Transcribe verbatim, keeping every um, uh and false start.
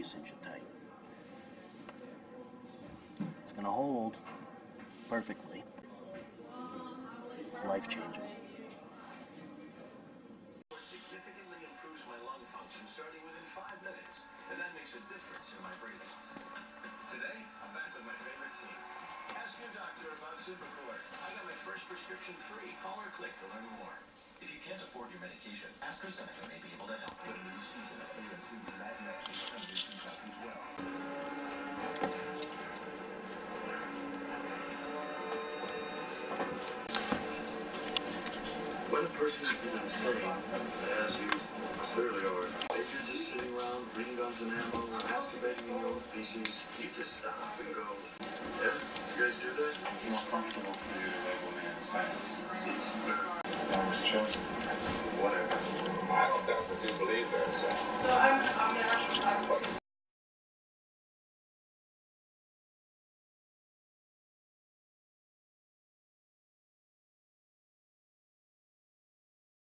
cinch it tight. It's gonna hold perfectly. It's life-changing. Significantly improves my lung function starting within five minutes, and that makes a difference in my breathing. Today, I'm back with my favorite team. Ask your doctor about Supercord. I got my first prescription free. Call or click to learn more. If you can't afford your medication, AstraZeneca may be able to help. The new season of A M C's Mad Max is coming to two thousand twelve. When a person is insane, as you clearly are, if you're just sitting around reading guns and ammo, masturbating in your own species, you just stop and go, yeah, you guys do that? It's more comfortable for you to label me as fast. It's better. I was chosen.